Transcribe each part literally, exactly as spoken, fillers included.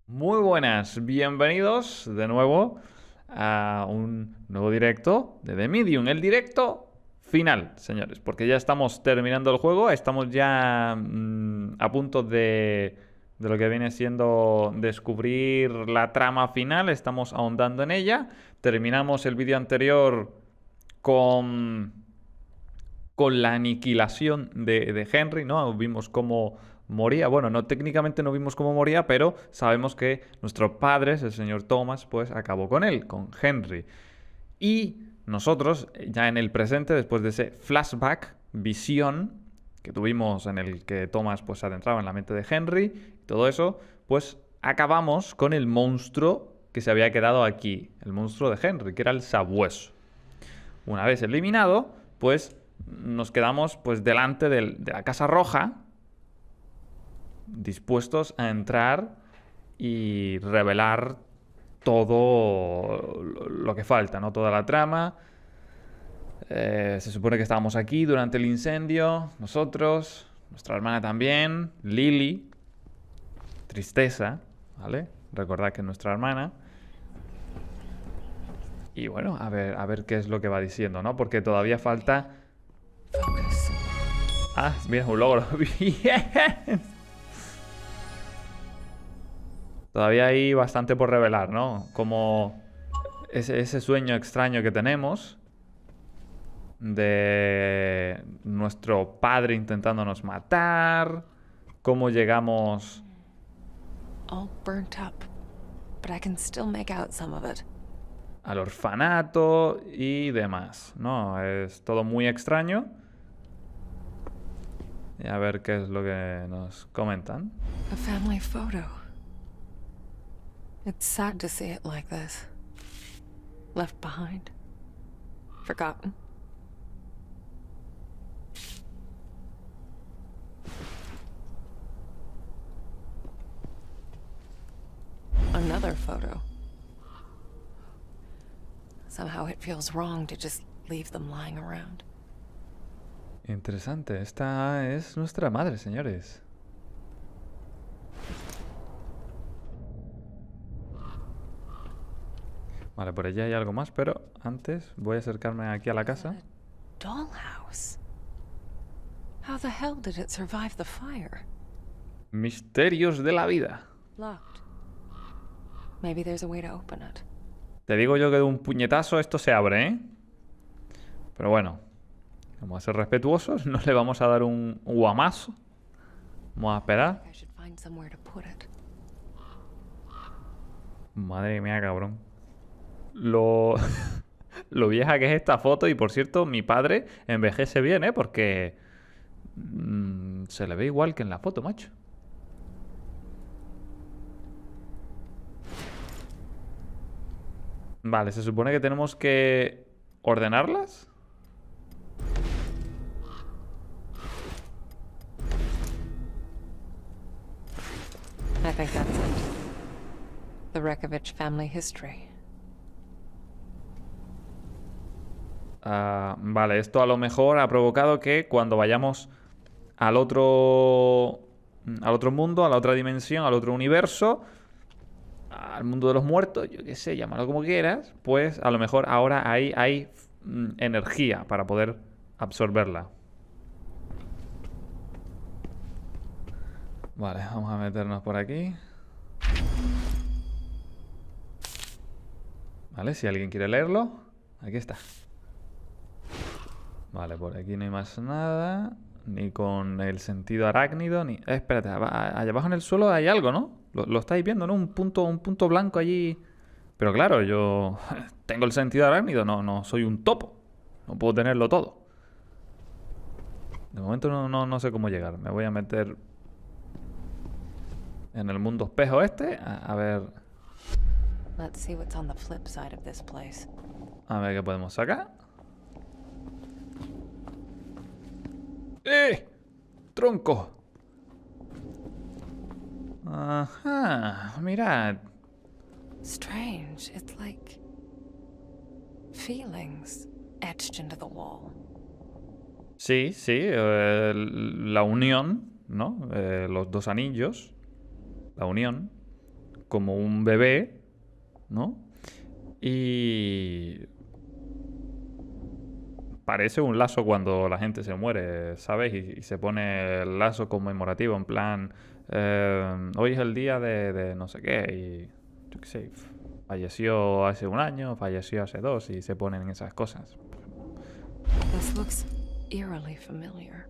Muy buenas, bienvenidos de nuevo a un nuevo directo de The Medium, el directo final, señores, porque ya estamos terminando el juego, estamos ya mmm, a punto de, de lo que viene siendo descubrir la trama final, estamos ahondando en ella, terminamos el vídeo anterior con, con la aniquilación de, de Henry, ¿no? Vimos cómo moría. Bueno, no, técnicamente no vimos cómo moría, pero sabemos que nuestro padre, el señor Thomas, pues acabó con él, con Henry. Y nosotros, ya en el presente, después de ese flashback, visión que tuvimos en el que Thomas pues se adentraba en la mente de Henry y todo eso, pues acabamos con el monstruo que se había quedado aquí, el monstruo de Henry, que era el sabueso. Una vez eliminado, pues nos quedamos pues delante del, de la Casa Roja, dispuestos a entrar y revelar todo lo que falta, ¿no? Toda la trama. Eh, se supone que estábamos aquí durante el incendio, nosotros, nuestra hermana también, Lily. Tristeza, ¿vale? Recordad que es nuestra hermana. Y bueno, a ver, a ver qué es lo que va diciendo, ¿no? Porque todavía falta... Ah, mira, un logro. ¡Bien! Todavía hay bastante por revelar, ¿no? Como ese, ese sueño extraño que tenemos de nuestro padre intentándonos matar, cómo llegamos all burnt up, but I can still make out some of it. al orfanato y demás, ¿no? Es todo muy extraño. Y a ver qué es lo que nos comentan. A family photo. It's sad to see it like this. Left behind. Forgotten. Another photo. Somehow it feels wrong to just leave them lying around. Interesante. Esta es nuestra madre, señores. Vale, por allí hay algo más, pero antes voy a acercarme aquí a la casa. A dollhouse. How the hell did it survive the fire? Misterios de la vida. Locked. Maybe there's a way to open it. Te digo yo que de un puñetazo esto se abre, ¿eh? Pero bueno, vamos a ser respetuosos, no le vamos a dar un guamazo. Vamos a esperar. I should find somewhere to put it. Madre mía, cabrón. Lo... Lo vieja que es esta foto. Y por cierto, mi padre envejece bien, ¿eh? Porque... mmm, se le ve igual que en la foto, macho. Vale, se supone que tenemos que ordenarlas. I think that's it. The Rekovich family history. Uh, vale, esto a lo mejor ha provocado que cuando vayamos al otro al otro mundo, a la otra dimensión, al otro universo, al mundo de los muertos, yo qué sé, llámalo como quieras, pues a lo mejor ahora hay, hay mm, energía para poder absorberla. Vale, vamos a meternos por aquí. Vale, si alguien quiere leerlo, aquí está. Vale, por aquí no hay más nada. Ni con el sentido arácnido, ni... Eh, espérate, allá abajo en el suelo hay algo, ¿no? Lo, lo estáis viendo, ¿no? Un punto, un punto blanco allí. Pero claro, yo tengo el sentido arácnido, no, no soy un topo. No puedo tenerlo todo. De momento no, no, no sé cómo llegar. Me voy a meter en el mundo espejo este. A, a ver... Let's see what's on the flip side of this place. A ver qué podemos sacar. ¡Eh! ¡Tronco! Ajá, mirad. Strange. It's like feelings etched into the wall. Sí, sí, eh, la unión, ¿no? Eh, los dos anillos, la unión, como un bebé, ¿no? Y parece un lazo cuando la gente se muere, ¿sabes? Y, y se pone el lazo conmemorativo, en plan, eh, hoy es el día de, de no sé qué, y yo qué sé, falleció hace un año, falleció hace dos, y se ponen esas cosas. This looks eerily familiar.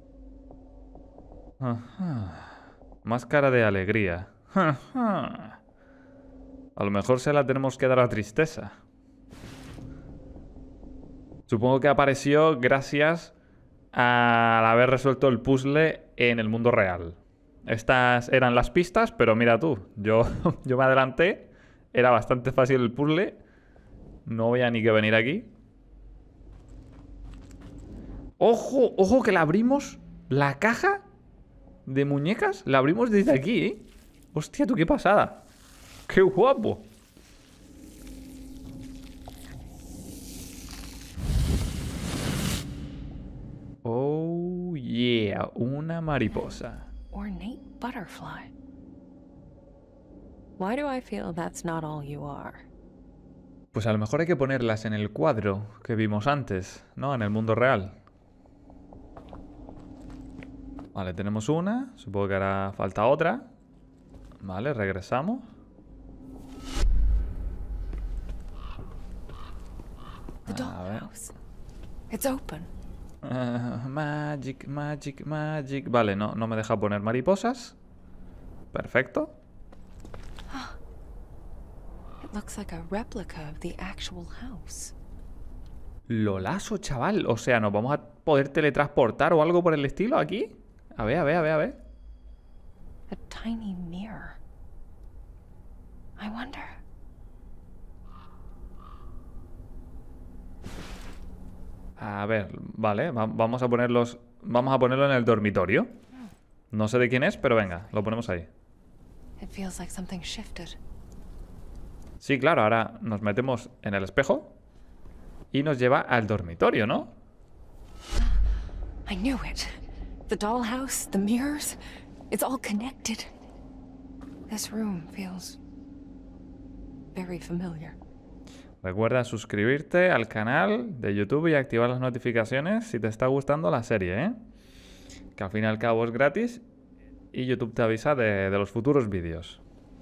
Ajá. Máscara de alegría. Ajá. A lo mejor se la tenemos que dar a tristeza. Supongo que apareció gracias al haber resuelto el puzzle en el mundo real. Estas eran las pistas, pero mira tú, yo, yo me adelanté. Era bastante fácil el puzzle. No voy a ni que venir aquí. ¡Ojo! ¡Ojo que la abrimos! La caja de muñecas la abrimos desde aquí, ¿eh? Hostia, tú, qué pasada. ¡Qué guapo! Oh, yeah. Una mariposa. Ornate butterfly. Why do I feel that's not all you are? Pues a lo mejor hay que ponerlas en el cuadro que vimos antes, ¿no? En el mundo real. Vale, tenemos una. Supongo que hará falta otra. Vale, regresamos. The dollhouse. It's open. Uh, magic, magic, magic. Vale, no, no me deja poner mariposas. Perfecto. It looks like a replica of the actual house. Lolazo, chaval. O sea, ¿nos vamos a poder teletransportar o algo por el estilo aquí? A ver, a ver, a ver, a ver. A tiny mirror. I wonder. A ver, vale, va- vamos a ponerlos. Vamos a ponerlo en el dormitorio. No sé de quién es, pero venga, lo ponemos ahí. It feels like something shifted. Sí, claro, ahora nos metemos en el espejo y nos lleva al dormitorio, ¿no? I knew it. The dollhouse, the mirrors, it's all connected. This room feels very familiar. Recuerda suscribirte al canal de YouTube y activar las notificaciones si te está gustando la serie, ¿eh? Que al fin y al cabo es gratis y YouTube te avisa de, de los futuros vídeos.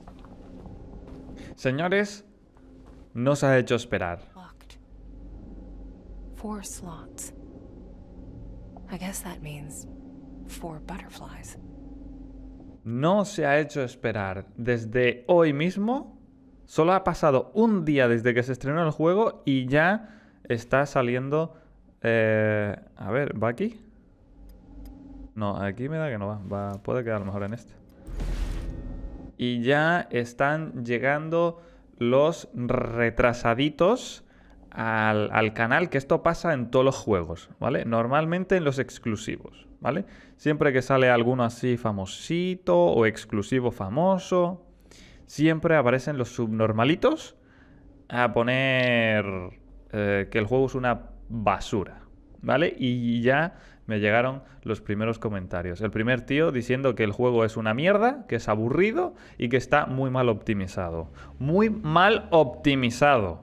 Señores, no se ha hecho esperar. Locked. Four slots. I guess that means four butterflies. No se ha hecho esperar. Desde hoy mismo, solo ha pasado un día desde que se estrenó el juego y ya está saliendo... Eh, a ver, ¿va aquí? No, aquí me da que no va. va. Puede quedar a lo mejor en este. Y ya están llegando los retrasaditos al, al canal, que esto pasa en todos los juegos, ¿vale? Normalmente en los exclusivos, ¿vale? Siempre que sale alguno así famosito o exclusivo famoso, siempre aparecen los subnormalitos a poner eh, que el juego es una basura, ¿vale? Y ya me llegaron los primeros comentarios. El primer tío diciendo que el juego es una mierda, que es aburrido y que está muy mal optimizado. Muy mal optimizado.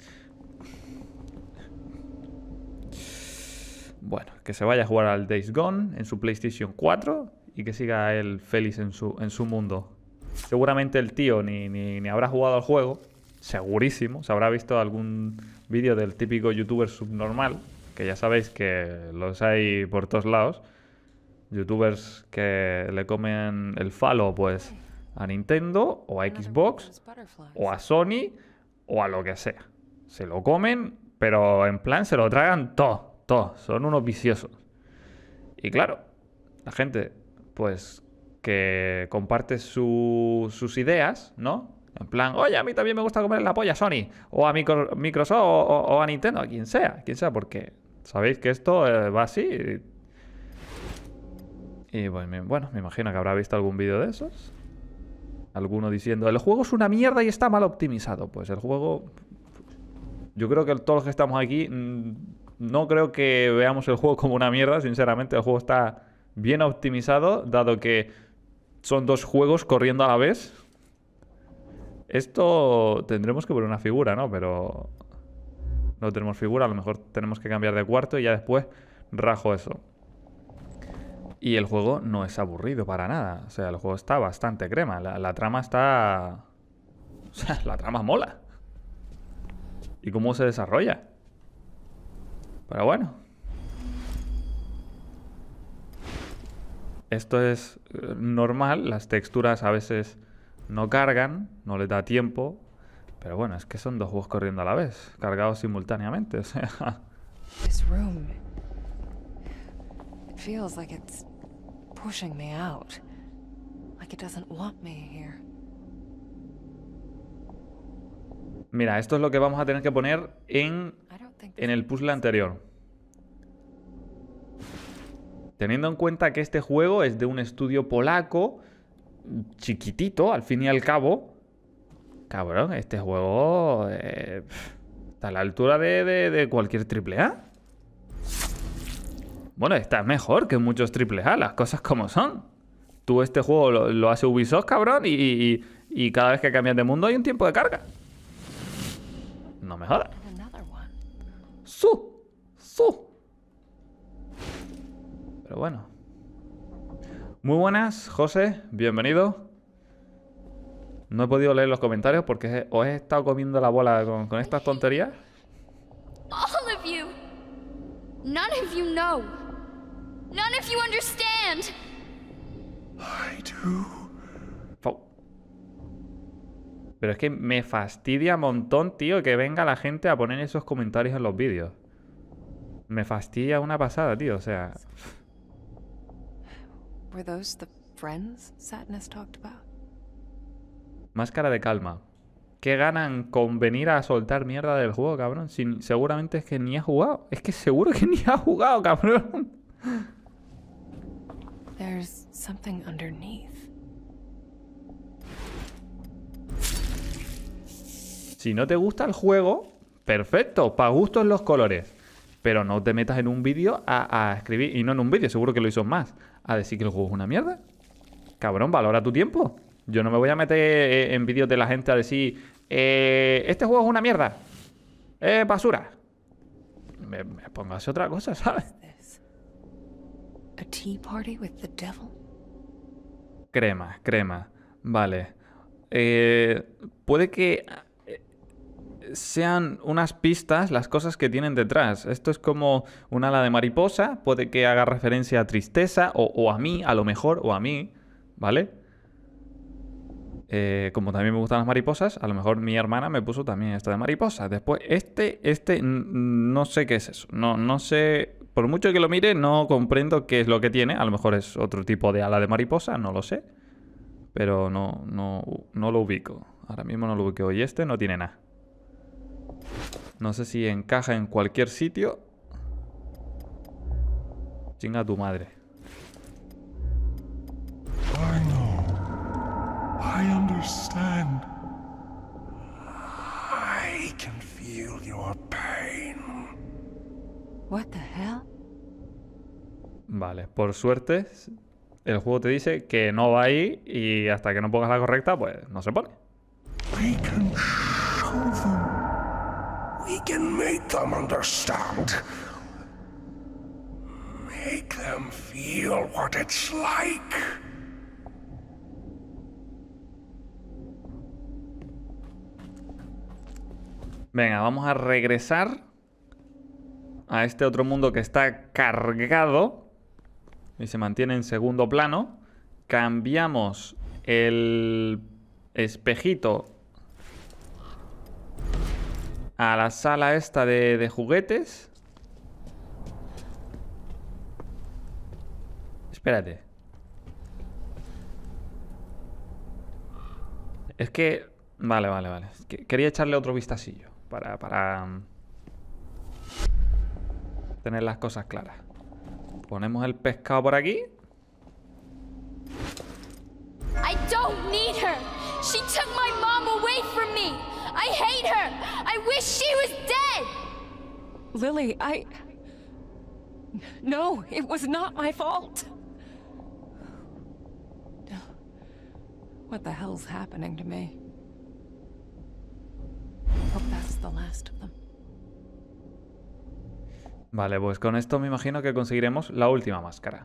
Bueno, que se vaya a jugar al Days Gone en su PlayStation cuatro y que siga él feliz en su, en su mundo. Seguramente el tío ni, ni, ni habrá jugado al juego, segurísimo. Se habrá visto algún vídeo del típico youtuber subnormal, que ya sabéis que los hay por todos lados. Youtubers que le comen el falo pues a Nintendo o a Xbox o a Sony o a lo que sea. Se lo comen, pero en plan se lo tragan todo, todo. Son unos viciosos. Y claro, la gente pues que comparte su, sus ideas, ¿no? En plan, oye, a mí también me gusta comer la polla a Sony o a Micro, Microsoft o, o, o a Nintendo, a quien sea, quien sea, porque sabéis que esto eh, va así. Y, y pues, me, bueno, me imagino que habrá visto algún vídeo de esos. Alguno diciendo, el juego es una mierda y está mal optimizado. Pues el juego... Yo creo que todos los que estamos aquí no creo que veamos el juego como una mierda, sinceramente. El juego está bien optimizado, dado que son dos juegos corriendo a la vez. Esto tendremos que poner una figura, ¿no? Pero no tenemos figura. A lo mejor tenemos que cambiar de cuarto y ya después rajo eso. Y el juego no es aburrido para nada. O sea, el juego está bastante crema. La, la trama está... O sea, la trama mola. ¿Y cómo se desarrolla? Pero bueno. Esto es normal. Las texturas a veces no cargan. No les da tiempo. Pero bueno, es que son dos juegos corriendo a la vez. Cargados simultáneamente. O sea... This room. It feels like it's pushing me out. Like it doesn't want me here. Mira, esto es lo que vamos a tener que poner en, en el puzzle anterior. Teniendo en cuenta que este juego es de un estudio polaco, chiquitito, al fin y al cabo. Cabrón, este juego eh, está a la altura de, de, de cualquier triple A. Bueno, está mejor que muchos triple A, las cosas como son. Tú este juego lo, lo hace Ubisoft, cabrón, y, y, y cada vez que cambias de mundo hay un tiempo de carga. No me jodas. ¡Su! ¡Su! Pero bueno. Muy buenas, José. Bienvenido. No he podido leer los comentarios porque os he estado comiendo la bola con, con estas tonterías. All of you. None of you know. None of you understand. I do. Fau. Pero es que me fastidia un montón, tío, que venga la gente a poner esos comentarios en los vídeos. Me fastidia una pasada, tío, o sea... Were those the friends Satnus talked about? Máscara de calma. ¿Qué ganan con venir a soltar mierda del juego, cabrón? Si, seguramente es que ni ha jugado. Es que seguro que ni ha jugado, cabrón. There's something underneath. Si no te gusta el juego, perfecto, pa' gustos los colores. Pero no te metas en un vídeo a, a escribir, y no en un vídeo, seguro que lo hizo más, a decir que el juego es una mierda. Cabrón, valora tu tiempo. Yo no me voy a meter en vídeos de la gente a decir, eh, este juego es una mierda, es basura. Me, me pongo a hacer otra cosa, ¿sabes? A tea party with the devil? Crema, crema. Vale. Eh, puede que sean unas pistas las cosas que tienen detrás. Esto es como un ala de mariposa. Puede que haga referencia a tristeza o, o a mí, a lo mejor, o a mí, ¿vale? Eh, como también me gustan las mariposas, a lo mejor mi hermana me puso también esta de mariposa. Después, este, este, no sé qué es eso. No, no sé, por mucho que lo mire, no comprendo qué es lo que tiene. A lo mejor es otro tipo de ala de mariposa, no lo sé. Pero no, no, no lo ubico. Ahora mismo no lo ubico. Y este no tiene nada. No sé si encaja en cualquier sitio. Chinga tu madre. I know. I understand. I can feel your pain. What the hell? Vale, por suerte el juego te dice que no va ahí y hasta que no pongas la correcta, pues no se pone. We can show them. We can make them understand. Make them feel what it's like. Venga, vamos a regresar a este otro mundo que está cargado y se mantiene en segundo plano. Cambiamos el espejito a la sala esta de, de juguetes. Espérate. Es que... Vale, vale, vale. Es que quería echarle otro vistacillo para, para um, tener las cosas claras. Ponemos el pescado por aquí. I don't need her. She took my mom away from me. I hate her. I wish she was dead. Lily, I... No, it was not my fault. What the hell's happening to me? Vale, pues con esto me imagino que conseguiremos la última máscara.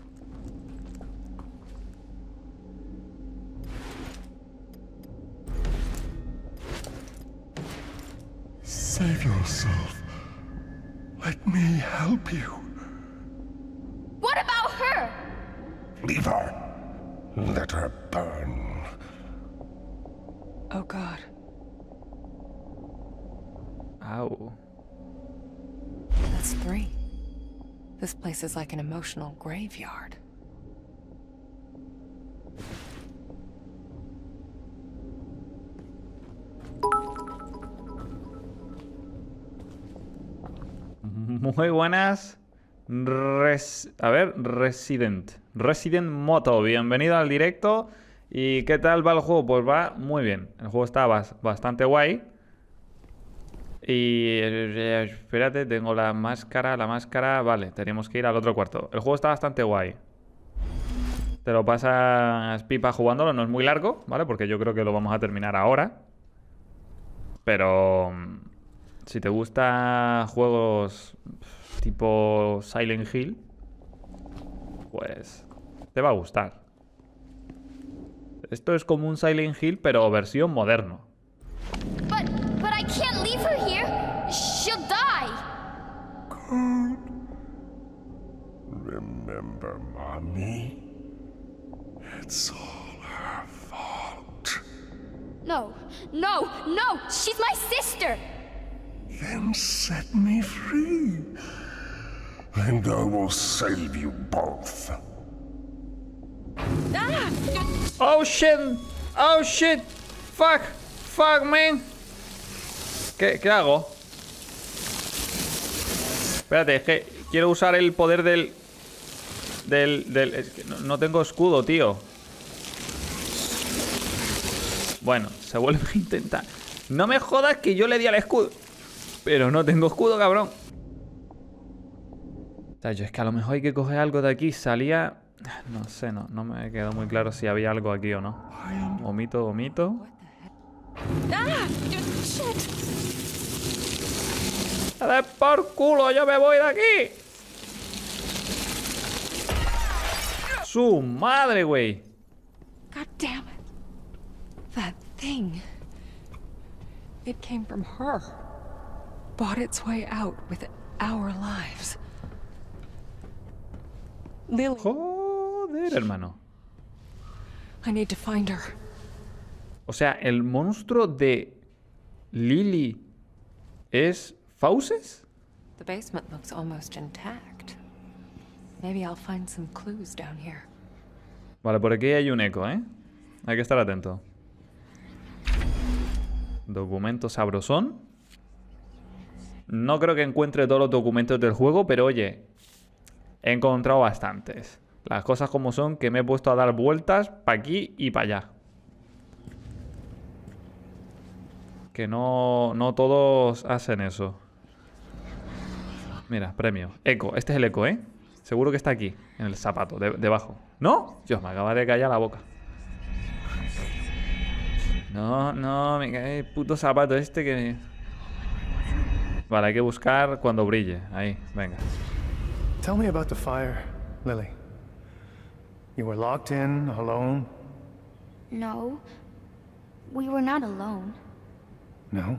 Save yourself. Let me help you. What about her? Leave her. Let her burn. Oh God. Au. That's three. This place is like an emotional graveyard. Muy buenas. Res... A ver, Resident. Resident Moto, bienvenido al directo. ¿Y qué tal va el juego? Pues va muy bien. El juego está bas bastante guay. Y... eh, espérate, tengo la máscara, la máscara... Vale, tenemos que ir al otro cuarto. El juego está bastante guay. Te lo pasas pipa jugándolo, no es muy largo, ¿vale? Porque yo creo que lo vamos a terminar ahora. Pero... si te gustan juegos tipo Silent Hill, pues te va a gustar. Esto es como un Silent Hill, pero versión moderno. But, but I can't leave her here. She'll die. Good. Remember, Mommy? It's all her fault. No, no, no. She's my sister. Then set me free, and I will save you both. Ah! Oh shit, oh shit, fuck, fuck man. ¿Qué, qué hago? Espérate, es que quiero usar el poder del... Del... del es que no, no tengo escudo, tío. Bueno, se vuelve a intentar. No me jodas que yo le di al escudo. Pero no tengo escudo, cabrón. O sea, yo es que a lo mejor hay que coger algo de aquí. Salía... No sé, no, no me quedó muy claro si había algo aquí o no. Omito, omito. Ah! Shit! ¡A dar por culo! ¡Yo me voy de aquí! ¡Su madre, güey! God damn it. That thing. It came from her. Bought its way out with our lives. Lily, Joder, hermano. I need to find her. O sea, el monstruo de Lily es Fauces. The basement looks almost intact. Maybe I'll find some clues down here. Vale, por aquí hay un eco, ¿eh? Hay que estar atento. Documento sabrosón. No creo que encuentre todos los documentos del juego, pero oye, he encontrado bastantes. Las cosas como son, que me he puesto a dar vueltas para aquí y para allá. Que no, no todos hacen eso. Mira, premio. Eco, este es el eco, ¿eh? Seguro que está aquí, en el zapato, de, debajo. ¿No? Dios, me acaba de callar la boca. No, no, me cae el puto zapato este que... Vale, hay que buscar cuando brille. Ahí, venga. Tell me about the fire, Lily. You were locked in, alone? No, we were not alone. No?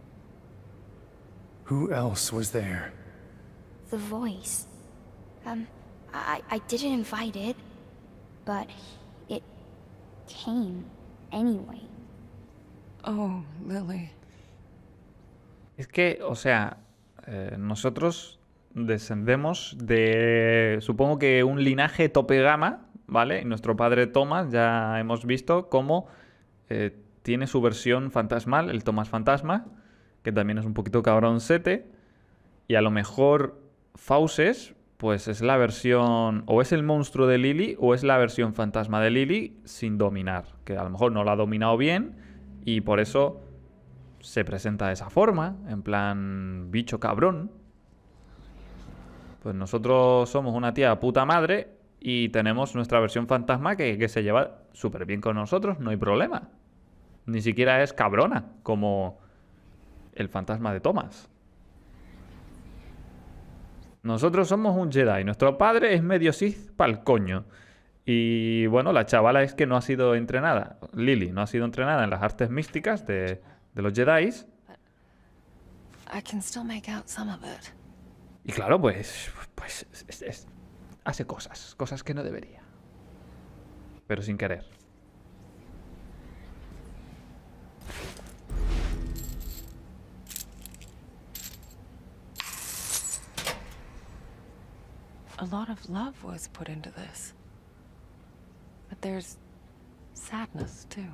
Who else was there? The voice. Um, I, I didn't invite it, but it came anyway. Oh, Lily. Es que, o sea, eh, nosotros descendemos de, supongo que un linaje tope gama, ¿vale? Y nuestro padre Thomas ya hemos visto cómo eh, tiene su versión fantasmal, el Thomas Fantasma, que también es un poquito cabroncete. Y a lo mejor Fauces, pues es la versión, o es el monstruo de Lily, o es la versión fantasma de Lily sin dominar. Que a lo mejor no la ha dominado bien y por eso se presenta de esa forma, en plan bicho cabrón. Pues nosotros somos una tía puta madre y tenemos nuestra versión fantasma que, que se lleva súper bien con nosotros, no hay problema. Ni siquiera es cabrona, como el fantasma de Thomas. Nosotros somos un Jedi. Nuestro padre es medio Sith pa'l coño. Y bueno, la chavala es que no ha sido entrenada. Lily no ha sido entrenada en las artes místicas de, de los Jedis. I can still make out some of it. Y claro, pues, pues es, es, hace cosas, cosas que no debería. Pero sin querer. A lot of love was put into this. But there's sadness too.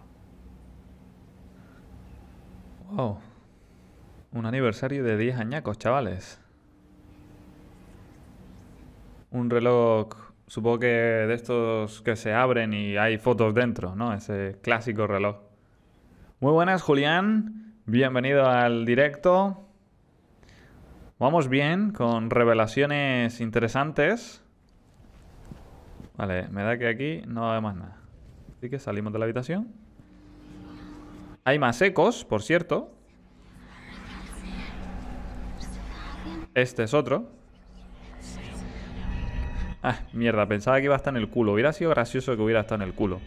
Wow. Un aniversario de diez añacos, chavales. Un reloj, supongo que de estos que se abren y hay fotos dentro, ¿no? Ese clásico reloj. Muy buenas, Julián. Bienvenido al directo. Vamos bien, con revelaciones interesantes. Vale, me da que aquí no hay más nada. Así que salimos de la habitación. Hay más ecos, por cierto. Este es otro. Ah, mierda, pensaba que iba a estar en el culo. Hubiera sido gracioso que hubiera estado en el culo.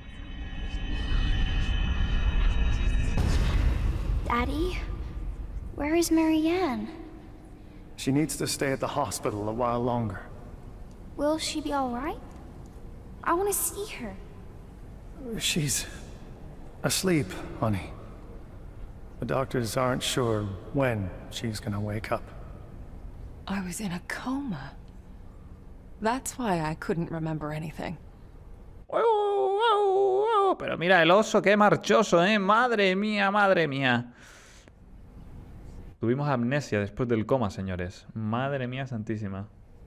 Daddy, where is Marianne? She needs to stay at the hospital a while longer. Will she be all right? I want to see her. She's asleep, honey. The doctors aren't sure when she's gonna wake up. I was in a coma. That's why I couldn't remember anything. Pero mira el oso, qué marchoso, ¿eh? Madre mía, madre mía. Tuvimos amnesia después del coma, señores. Madre mía santísima.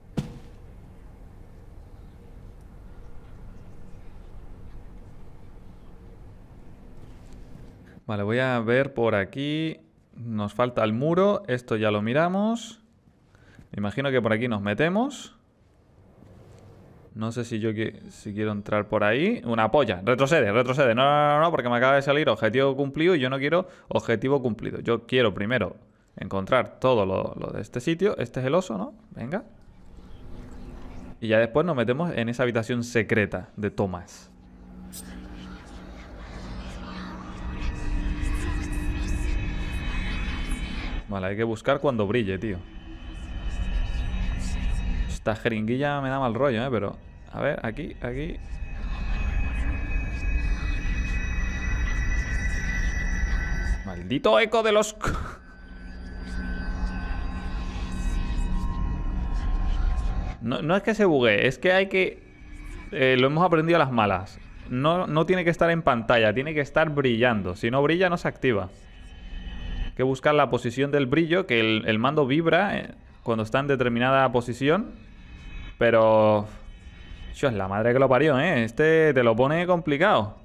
Vale, voy a ver por aquí. Nos falta el muro. Esto ya lo miramos. Me imagino que por aquí nos metemos. No sé si yo qui si quiero entrar por ahí. Una polla. Retrocede, retrocede. No, no, no, no, porque me acaba de salir objetivo cumplido y yo no quiero objetivo cumplido. Yo quiero primero encontrar todo lo, lo de este sitio. Este es el oso, ¿no? Venga. Y ya después nos metemos en esa habitación secreta de Thomas. Vale, hay que buscar cuando brille, tío. Esta jeringuilla me da mal rollo, ¿eh? Pero, a ver, aquí, aquí. Maldito eco de los... No, no es que se bugue, es que hay que... Eh, lo hemos aprendido a las malas. No, no tiene que estar en pantalla, tiene que estar brillando. Si no brilla, no se activa. Hay que buscar la posición del brillo, que el, el mando vibra eh, cuando está en determinada posición. Pero... Dios, la madre que lo parió, ¿eh? Este te lo pone complicado.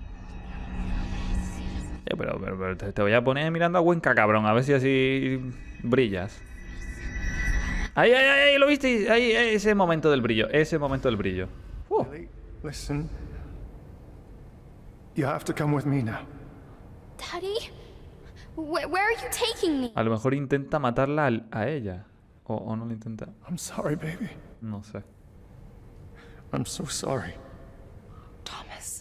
Eh, pero, pero, pero te, te voy a poner mirando a Cuenca, cabrón. A ver si así brillas. Ahí, ahí, ahí, ¿lo viste? Ahí, ahí, ese momento del brillo. Ese momento del brillo. Uh. Lily, listen. You have to come with me now. Daddy? Wh where are you taking me? A lo mejor intenta matarla a, a ella. O, o no lo intenta. I'm sorry, baby. No sé. I'm so sorry. Thomas.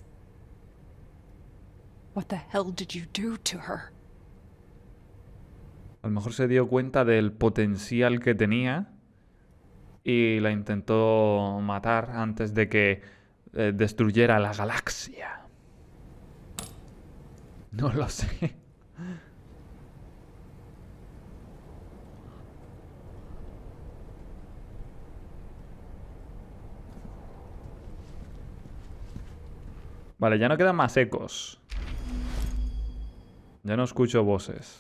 What the hell did you do to her? A lo mejor se dio cuenta del potencial que tenía y la intentó matar antes de que eh, destruyera la galaxia. No lo sé. Vale, ya no quedan más ecos. Ya no escucho voces.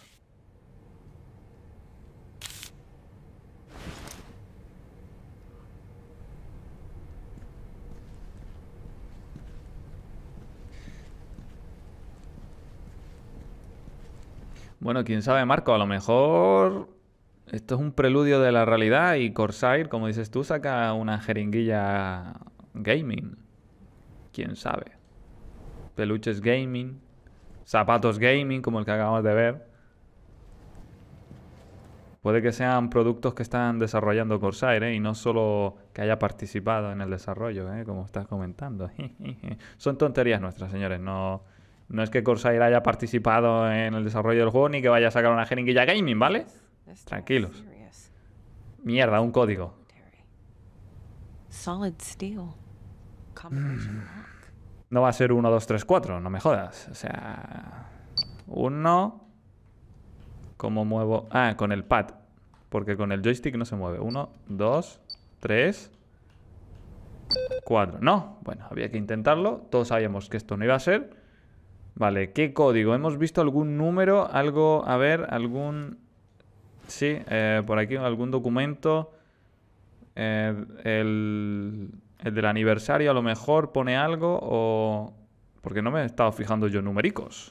Bueno, quién sabe, Marco, a lo mejor esto es un preludio de la realidad y Corsair, como dices tú, saca una jeringuilla gaming. Quién sabe. Peluches gaming, zapatos gaming, como el que acabamos de ver. Puede que sean productos que están desarrollando Corsair, ¿eh? Y no solo que haya participado en el desarrollo, ¿eh? Como estás comentando. Son tonterías nuestras, señores. No, no es que Corsair haya participado en el desarrollo del juego ni que vaya a sacar una jeringuilla gaming, ¿vale? Tranquilos. Mierda, un código. Solid steel. Combination lock. No va a ser uno, dos, tres, cuatro, no me jodas. O sea... Uno... ¿Cómo muevo? Ah, con el pad. Porque con el joystick no se mueve. Uno, dos, tres, cuatro. No, bueno, había que intentarlo. Todos sabíamos que esto no iba a ser. Vale, ¿qué código? ¿Hemos visto algún número? Algo, a ver, algún... Sí, eh, por aquí algún documento. Eh, el, el del aniversario a lo mejor pone algo o... Porque no me he estado fijando yo en numericos.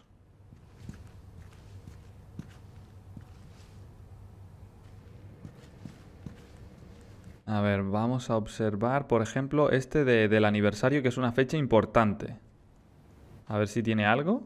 A ver, vamos a observar, por ejemplo, este de, del aniversario, que es una fecha importante. A ver si tiene algo.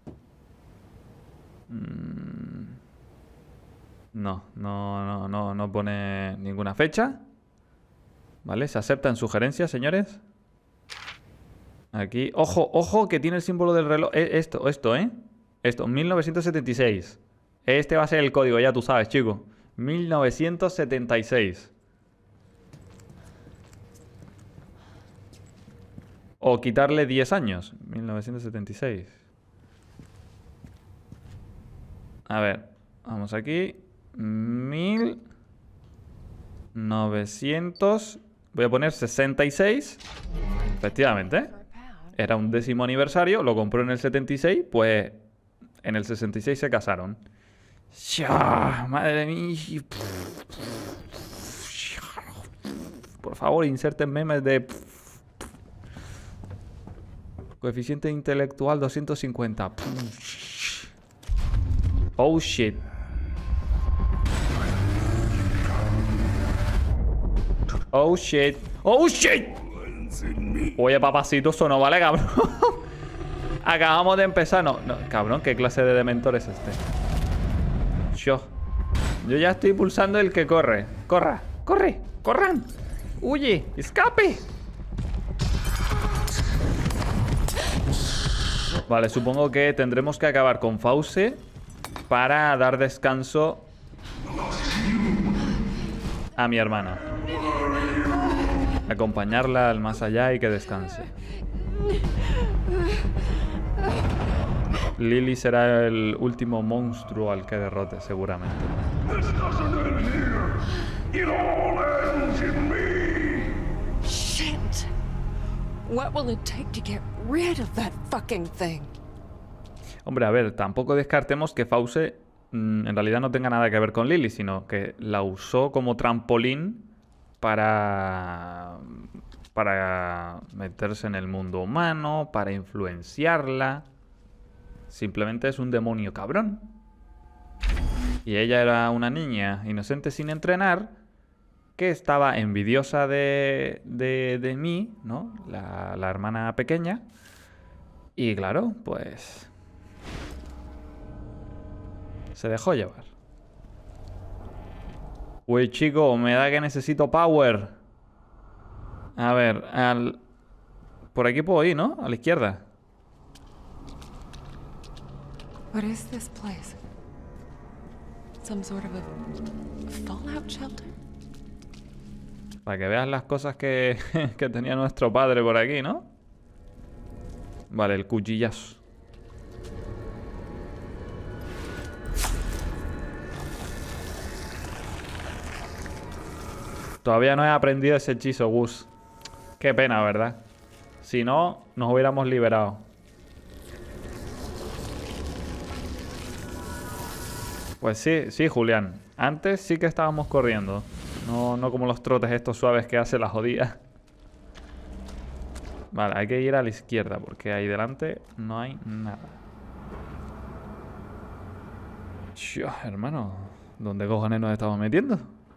Mm. No, no, no, no, no pone ninguna fecha. Vale, se aceptan sugerencias, señores. Aquí, ojo, ojo, que tiene el símbolo del reloj. Eh, esto, esto, ¿eh? Esto, mil novecientos setenta y seis. Este va a ser el código, ya tú sabes, chico. mil novecientos setenta y seis. O quitarle diez años. mil novecientos setenta y seis. A ver, vamos aquí. mil novecientos... Voy a poner sesenta y seis. Efectivamente, ¿eh? Era un décimo aniversario. Lo compró en el setenta y seis. Pues en el sesenta y seis se casaron. ¡Ya! ¡Madre mía! Por favor, inserten memes de... Coeficiente intelectual doscientos cincuenta. Oh shit. Oh shit. Oh shit. Oye, papacito, eso no vale, cabrón. Acabamos de empezar. No, no, cabrón, ¿qué clase de dementor es este? Yo. Yo ya estoy pulsando el que corre. Corra, corre, corran. Huye, escape. Vale, supongo que tendremos que acabar con Fauce para dar descanso a mi hermana. Acompañarla al más allá y que descanse. Lily será el último monstruo al que derrote, seguramente. Shit. What will it take to get rid of that fucking thing? Hombre, a ver, tampoco descartemos que Fauce mmm, en realidad no tenga nada que ver con Lily, sino que la usó como trampolín para... para meterse en el mundo humano, para influenciarla. Simplemente es un demonio cabrón. Y ella era una niña inocente sin entrenar que estaba envidiosa de, de, de mí, ¿no? La, la hermana pequeña. Y claro, pues... se dejó llevar. Uy, chico, me da que necesito power. A ver, al... por aquí puedo ir, ¿no? A la izquierda. What is this place? Some sort of a fallout shelter? Para que veas las cosas que, que tenía nuestro padre por aquí, ¿no? Vale, el cuchillazo. Todavía no he aprendido ese hechizo, Gus. Qué pena, ¿verdad? Si no, nos hubiéramos liberado. Pues sí, sí, Julián. Antes sí que estábamos corriendo. No, no como los trotes estos suaves que hace la jodida. Vale, hay que ir a la izquierda porque ahí delante no hay nada. Dios, hermano, ¿dónde cojones nos estamos metiendo?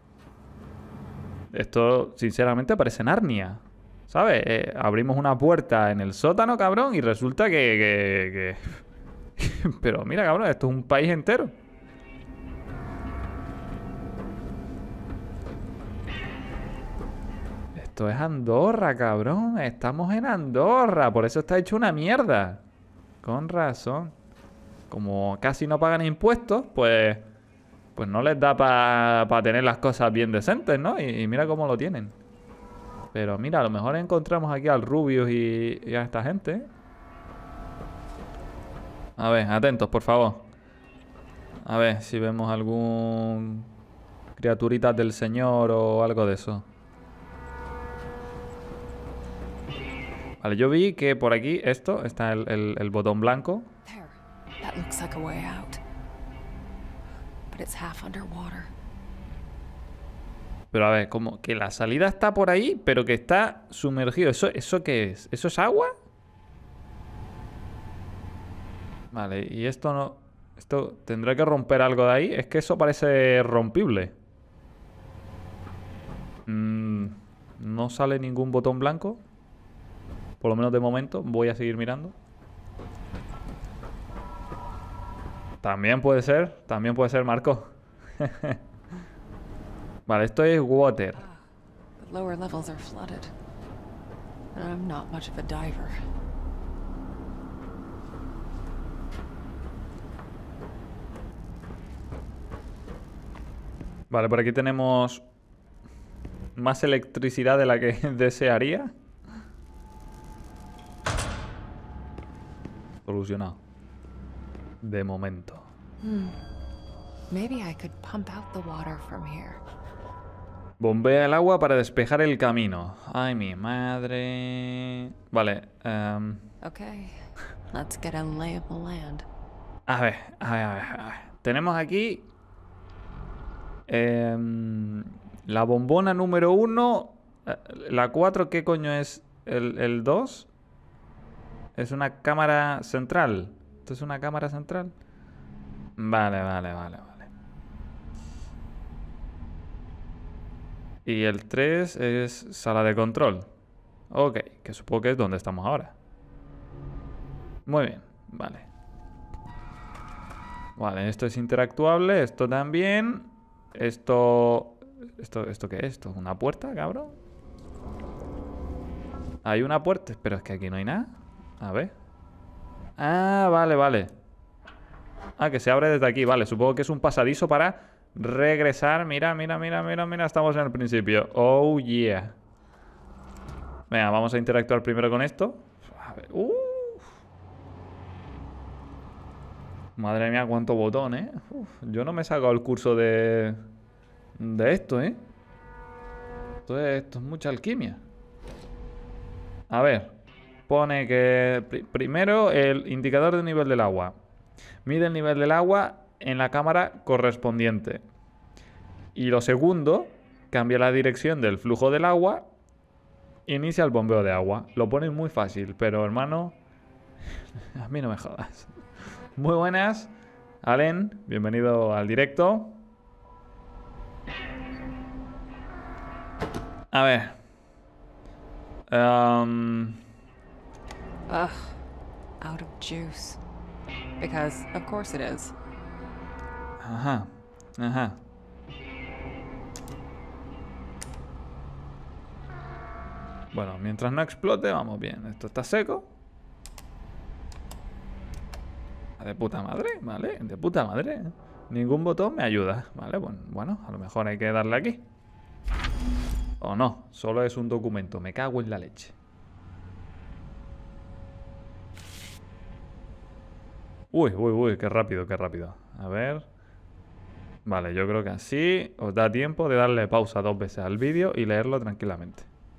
Esto, sinceramente, parece Narnia. ¿Sabes? Eh, abrimos una puerta en el sótano, cabrón, y resulta que... que, que... Pero mira, cabrón, esto es un país entero. Esto es Andorra, cabrón. Estamos en Andorra. Por eso está hecho una mierda. Con razón. Como casi no pagan impuestos, pues... Pues no les da para pa tener las cosas bien decentes, ¿no? Y, y mira cómo lo tienen. Pero mira, a lo mejor encontramos aquí al Rubius y, y a esta gente, ¿eh? A ver, atentos, por favor. A ver si vemos algún... criaturitas del señor o algo de eso. Vale, yo vi que por aquí, esto, está el, el, el botón blanco. There. That looks like a way out. But it's half underwater. Pero a ver, como que la salida está por ahí, pero que está sumergido. ¿Eso, eso qué es? ¿Eso es agua? Vale, y esto no... Esto tendrá que romper algo de ahí. Es que eso parece rompible. Mm, no sale ningún botón blanco. Por lo menos de momento. Voy a seguir mirando. También puede ser. También puede ser, Marco. Vale, esto es water. The lower levels are flooded. And I'm not much of a diver. Vale, por aquí tenemos más electricidad de la que desearía. Solucionado. De momento. Hmm. Maybe I could pump out the water from here. Bombea el agua para despejar el camino. Ay, mi madre. Vale. Um... Okay. Let's get a lay of the land. A ver, a ver, a ver, a ver. Tenemos aquí... Eh, la bombona número uno. La cuatro, ¿qué coño es? El, el dos. Es una cámara central. ¿Esto es una cámara central? Vale, vale, vale, vale. Y el tres es sala de control. Ok, que supongo que es donde estamos ahora. Muy bien, vale. Vale, esto es interactuable, esto también. Esto... ¿Esto, ¿esto qué es? ¿Esto es una puerta, cabrón? Hay una puerta, pero es que aquí no hay nada. A ver. Ah, vale, vale. Ah, que se abre desde aquí, vale. Supongo que es un pasadizo para regresar. Mira, mira, mira, mira, mira. Estamos en el principio. Oh, yeah. Venga, vamos a interactuar primero con esto. A ver. Uf. Madre mía, cuánto botón, ¿eh? Uf, yo no me he sacado el curso de... De esto, ¿eh? Esto es, esto es mucha alquimia. A ver. Pone que... Pr primero, el indicador de nivel del agua. Mide el nivel del agua en la cámara correspondiente. Y lo segundo, cambia la dirección del flujo del agua. Inicia el bombeo de agua. Lo pone muy fácil, pero hermano... A mí no me jodas. Muy buenas, Allen, bienvenido al directo. A ver. Um... Ugh. Out of juice. Because, of course it is. Ajá, ajá. Bueno, mientras no explote, vamos bien. Esto está seco. De puta madre, ¿vale? De puta madre. Ningún botón me ayuda. Vale, bueno, bueno, a lo mejor hay que darle aquí. O no, solo es un documento. Me cago en la leche. Uy, uy, uy, qué rápido, qué rápido. A ver. Vale, yo creo que así os da tiempo de darle pausa dos veces al vídeo y leerlo tranquilamente.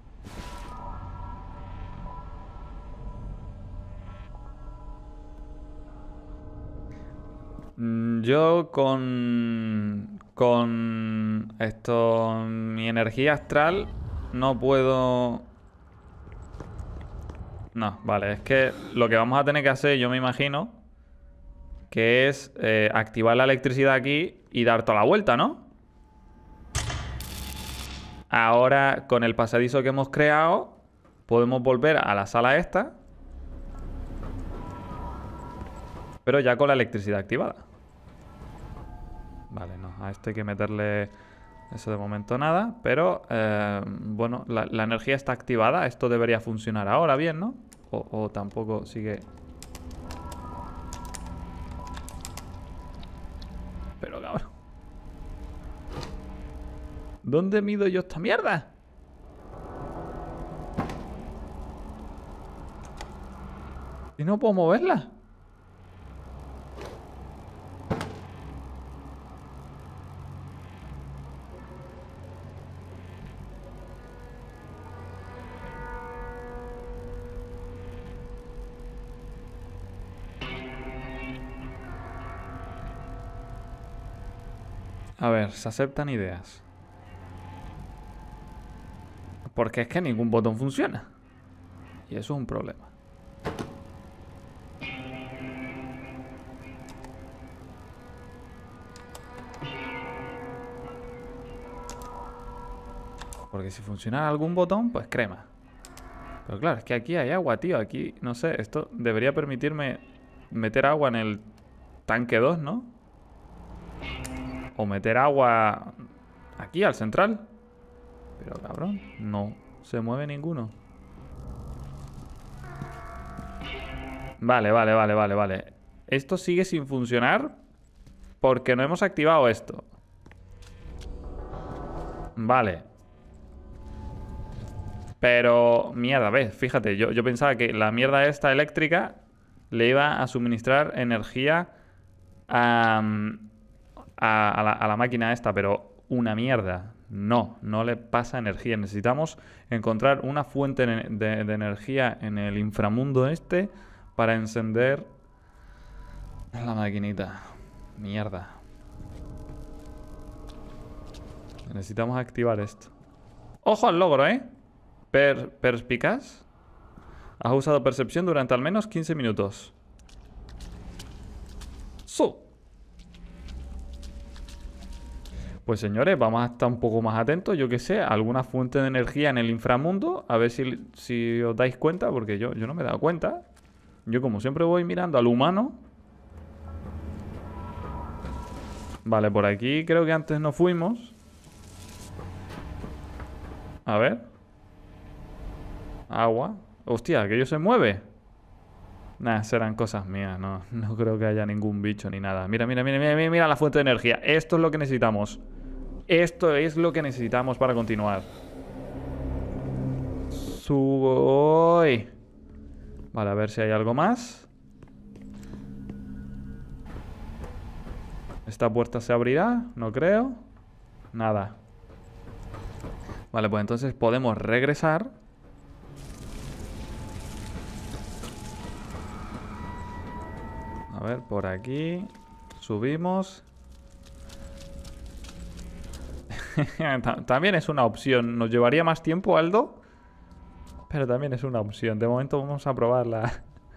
Yo con... Con... Esto... Mi energía astral no puedo... No, vale, es que lo que vamos a tener que hacer, yo me imagino, que es eh, activar la electricidad aquí y dar toda la vuelta, ¿no? Ahora, con el pasadizo que hemos creado, podemos volver a la sala esta, pero ya con la electricidad activada. Vale, no, a esto hay que meterle Eso de momento nada, pero eh, bueno, la, la energía está activada. Esto debería funcionar ahora bien, ¿no? O, o tampoco sigue... Pero cabrón, ¿dónde mido yo esta mierda? Y no puedo moverla. A ver, se aceptan ideas. Porque es que ningún botón funciona. Y eso es un problema. Porque si funcionara algún botón, pues crema. Pero claro, es que aquí hay agua, tío. Aquí, no sé, esto debería permitirme meter agua en el tanque dos, ¿no? O meter agua aquí, al central. Pero cabrón, no se mueve ninguno. Vale, vale, vale, vale, vale. Esto sigue sin funcionar porque no hemos activado esto. Vale. Pero, mierda, ves, fíjate, yo, yo pensaba que la mierda esta eléctrica le iba a suministrar energía a, a, a, la, a la máquina esta, pero una mierda. No, no le pasa energía. Necesitamos encontrar una fuente de, de, de energía en el inframundo este para encender la maquinita. Mierda. Necesitamos activar esto. ¡Ojo al logro, eh! Per, perspicaz. Has usado percepción durante al menos quince minutos. ¡Su! Pues señores, vamos a estar un poco más atentos. Yo que sé, alguna fuente de energía en el inframundo. A ver si, si os dais cuenta, porque yo, yo no me he dado cuenta. Yo como siempre voy mirando al humano. Vale, por aquí creo que antes no fuimos. A ver. Agua. Hostia, aquello se mueve. Nah, serán cosas mías. No, no creo que haya ningún bicho ni nada. Mira, mira, mira, mira, mira la fuente de energía. Esto es lo que necesitamos. Esto es lo que necesitamos para continuar. Subo. Vale, a ver si hay algo más. ¿Esta puerta se abrirá? No creo. Nada. Vale, pues entonces podemos regresar. A ver, por aquí. Subimos. También es una opción. Nos llevaría más tiempo, Aldo, pero también es una opción. De momento vamos a probar la...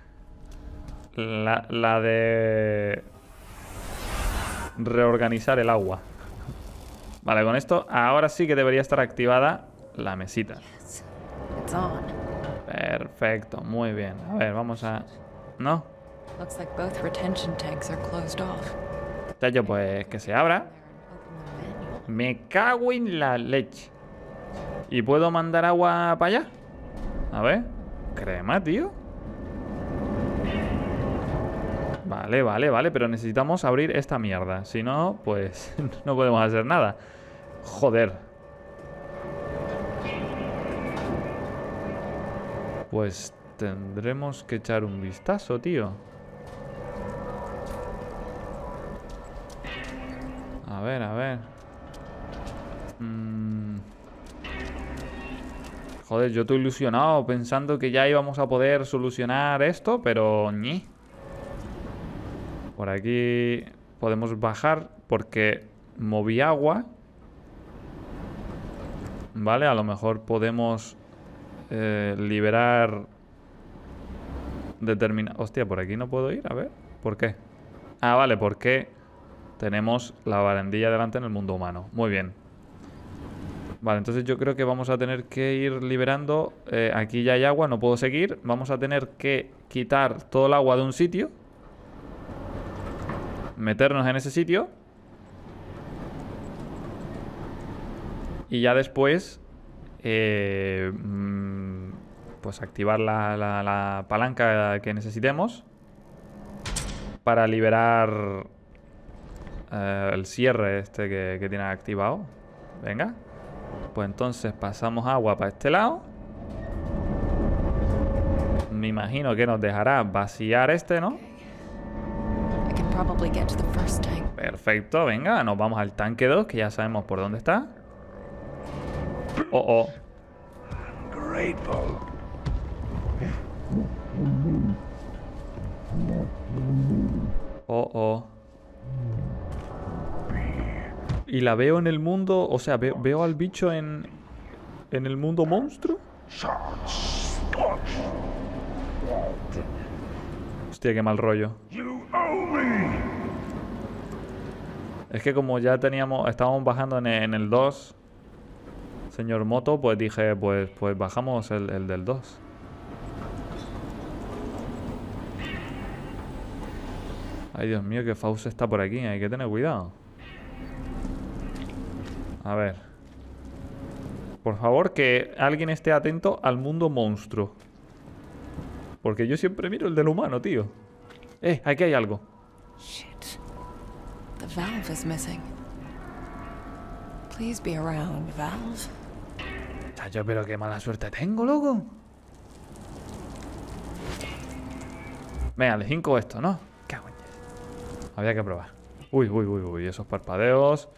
La, la de... reorganizar el agua. Vale, con esto ahora sí que debería estar activada la mesita. Perfecto, muy bien. A ver, vamos a... ¿No? Ya, pues que se abra. Me cago en la leche. ¿Y puedo mandar agua para allá? A ver. Crema, tío. Vale, vale, vale. Pero necesitamos abrir esta mierda. Si no, pues no podemos hacer nada. Joder. Pues tendremos que echar un vistazo, tío. A ver, a ver. Mm. Joder, yo estoy ilusionado pensando que ya íbamos a poder solucionar esto, pero ñi. Por aquí podemos bajar porque moví agua. Vale, a lo mejor podemos eh, liberar determinar... Hostia, por aquí no puedo ir, a ver. ¿Por qué? Ah, vale, porque tenemos la barandilla delante en el mundo humano. Muy bien. Vale, entonces yo creo que vamos a tener que ir liberando. eh, Aquí ya hay agua, no puedo seguir. Vamos a tener que quitar todo el agua de un sitio, meternos en ese sitio Y ya después, eh, pues activar la, la, la palanca que necesitemos para liberar eh, el cierre este que, que tiene activado. Venga. Pues entonces pasamos agua para este lado. Me imagino que nos dejará vaciar este, ¿no? I can probably get to the first tank. Perfecto, venga, nos vamos al tanque dos, que ya sabemos por dónde está. Oh, oh. Grateful. Oh, oh. Y la veo en el mundo, o sea, veo, veo al bicho en, en el mundo monstruo. Hostia, qué mal rollo. You owe me. Es que como ya teníamos, estábamos bajando en el, en el dos, señor Moto, pues dije, pues, pues bajamos el, el del dos. Ay, Dios mío, que Faust está por aquí, hay que tener cuidado. A ver. Por favor, que alguien esté atento al mundo monstruo. Porque yo siempre miro el del humano, tío. Eh, aquí hay algo. Shit. The valve is missing. Please be around, valve. Chacho, pero qué mala suerte tengo, loco. Venga, le hinco esto, ¿no? Cago en Dios. Había que probar. Uy, uy, uy, uy, esos parpadeos.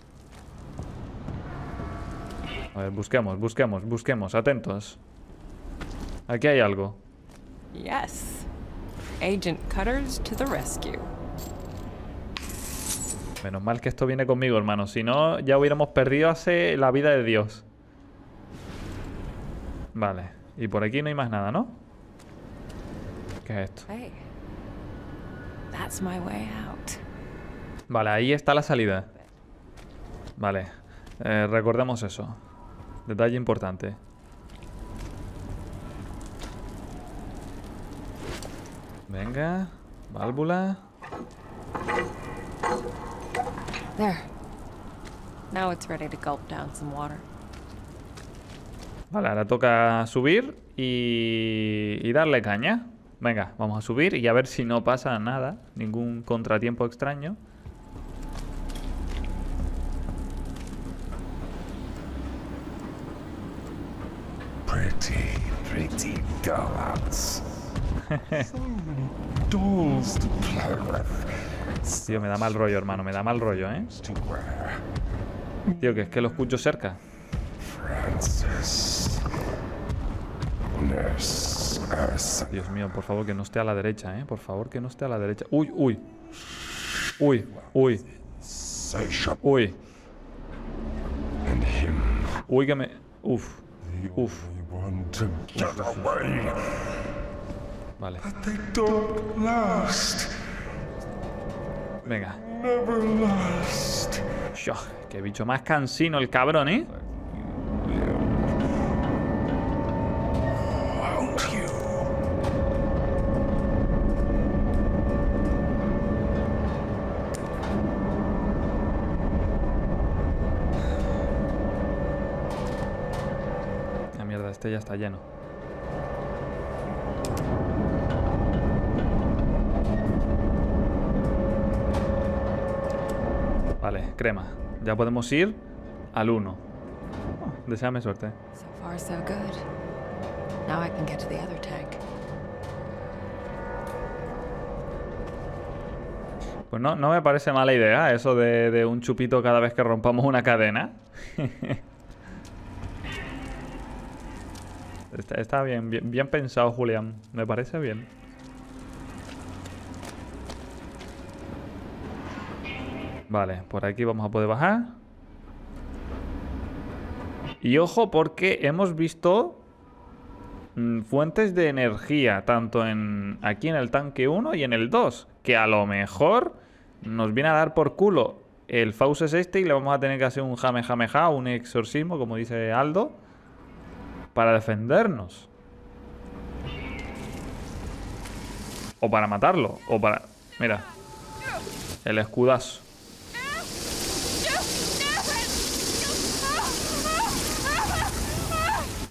A ver, busquemos, busquemos, busquemos, atentos. Aquí hay algo. Yes. Agent Cutters to the rescue. Menos mal que esto viene conmigo, hermano. Si no, ya hubiéramos perdido hace la vida de Dios. Vale. Y por aquí no hay más nada, ¿no? ¿Qué es esto? Hey. That's my way out. Vale, ahí está la salida. Vale. Eh, recordemos eso. Detalle importante. Venga. Válvula. There. Now it's ready to gulp down some water. Vale, ahora toca subir y, y darle caña. Venga, vamos a subir y a ver si no pasa nada. Ningún contratiempo extraño. Pretty, pretty dolls. So many dolls to play with. Tío, me da mal rollo, hermano. Me da mal rollo, ¿eh? To wear. Tío, que es que lo escucho cerca. Francis. Nurse Ursa. Dios mío, por favor, que no esté a la derecha, ¿eh? Por favor, que no esté a la derecha. Uy, uy. Uy, uy, Satiable. uy. And him. Uy, que me... Uf, The uf. only one to get away. Vale, They don't last. venga. Never last. Shoo, qué bicho más cansino el cabrón, ¿eh? Won't you? La mierda, este ya está lleno. Vale, crema. Ya podemos ir al uno. Oh, deséame suerte. So far, so good. Now I can get to the other tank. Pues no, no me parece mala idea eso de, de un chupito cada vez que rompamos una cadena. está, está bien, bien, bien pensado, Julián. Me parece bien. Vale, por aquí vamos a poder bajar. Y ojo, porque hemos visto mm, fuentes de energía, tanto en aquí en el tanque uno y en el dos, que a lo mejor nos viene a dar por culo el Faust es este y le vamos a tener que hacer un jame jame ja, un exorcismo, como dice Aldo, para defendernos. O para matarlo, o para... Mira, el escudazo.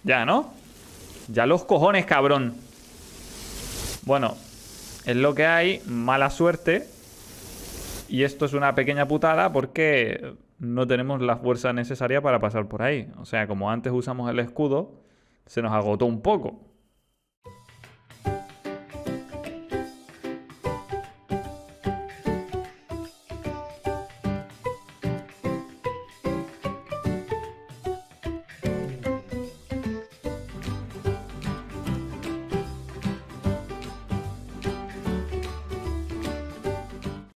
Ya, ¿no? Ya los cojones, cabrón. Bueno, es lo que hay. Mala suerte. Y esto es una pequeña putada porque no tenemos la fuerza necesaria para pasar por ahí. O sea, como antes usamos el escudo, se nos agotó un poco.